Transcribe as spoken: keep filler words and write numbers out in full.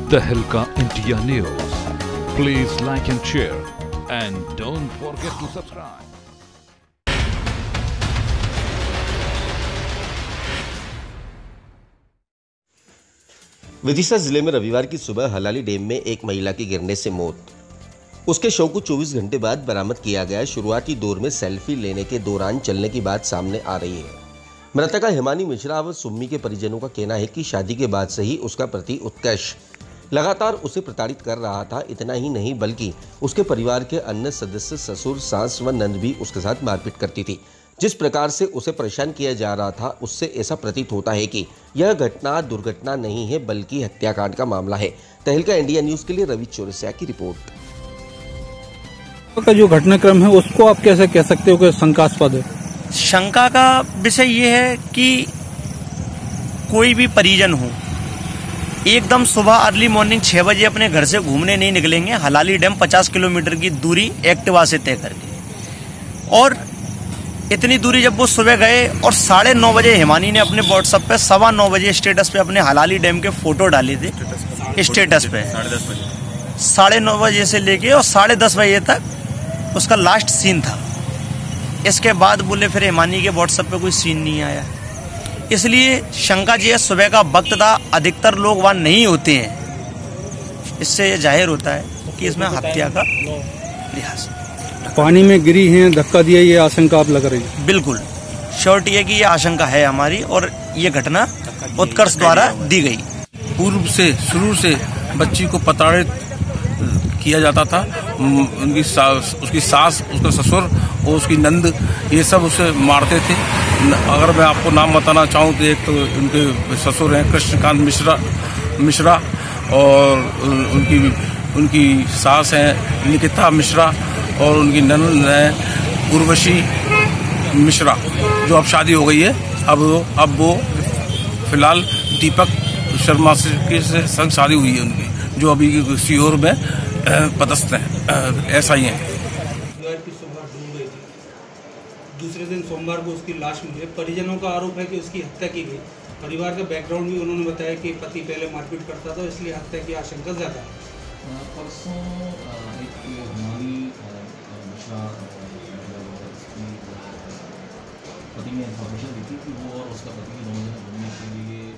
तहलका India news. Please like and share and don't forget to subscribe. Vidisha जिले में रविवार की सुबह हलाली डैम में एक महिला की गिरने से मौत. उसके शव को चौबीस घंटे बाद बरामद किया गया. शुरुआती दौर में सेल्फी लेने के दौरान चलने की बात सामने आ रही है. मृतका हिमानी मिश्रा व सुम्मी के परिजनों का कहना है कि शादी के बाद से ही उसका पति उत्कर्ष लगातार उसे प्रताड़ित कर रहा था. इतना ही नहीं बल्कि उसके परिवार के अन्य सदस्य ससुर, सास व नंद भी उसके साथ मारपीट करती थी. जिस प्रकार से उसे परेशान किया जा रहा था उससे ऐसा प्रतीत होता है कि यह घटना दुर्घटना नहीं है बल्कि हत्याकांड का मामला है. तहलका इंडिया न्यूज के लिए रवि चौरसिया की रिपोर्ट. का जो घटनाक्रम है उसको आप कैसे कह सकते हो कि शंकास्पद है? शंका का विषय ये है कि कोई भी परिजन हो एकदम सुबह अर्ली मॉर्निंग छह बजे अपने घर से घूमने नहीं निकलेंगे. हलाली डैम पचास किलोमीटर की दूरी एक्टिवा से तय करके, और इतनी दूरी जब वो सुबह गए और साढ़े नौ बजे हिमानी ने अपने व्हाट्सएप पे सवा नौ बजे स्टेटस पे अपने हलाली डैम के फोटो डाले थे. स्टेटस पे साढ़े नौ बजे से लेके और साढ़े दस बजे तक उसका लास्ट सीन था. इसके बाद बोले फिर हिमानी के व्हाट्सएप पे कोई सीन नहीं आया. इसलिए शंका जी है सुबह का वक्त था, अधिकतर लोग वहाँ नहीं होते हैं. इससे ये जाहिर होता है कि इसमें हत्या का लिहाज. पानी में गिरी हैं, धक्का दिया, ये आशंका आप लग रही है? बिल्कुल श्योरिटी है कि ये आशंका है हमारी और ये घटना उत्कर्ष द्वारा दी गई. पूर्व से शुरू से बच्ची को प्रताड़ित किया जाता था. उनकी सास, उसकी सास, उसका ससुर और उसकी नंद, ये सब उसे मारते थे. अगर मैं आपको नाम बताना चाहूँ तो एक तो उनके ससुर हैं कृष्णकांत मिश्रा मिश्रा और उनकी उनकी सास हैं निकिता मिश्रा और उनकी ननद है उर्वशी मिश्रा, जो अब शादी हो गई है. अब वो अब वो फिलहाल दीपक शर्मा से के संग शादी हुई है उनकी, जो अभी सीहोर में पदस्थ हैं. ऐसा ही है. की सुबह डूब गई थी. दूसरे दिन सोमवार को उसकी लाश मिली. परिजनों का आरोप है कि उसकी हत्या की गई. परिवार का बैकग्राउंड भी उन्होंने बताया कि पति पहले मारपीट करता था, इसलिए हत्या की आशंका ज्यादा है. परसों एक हमारी मिश्रा पति ने इन्फॉर्मेशन दी थी कि वो और उसका पति दोनों जने घूमने के लिए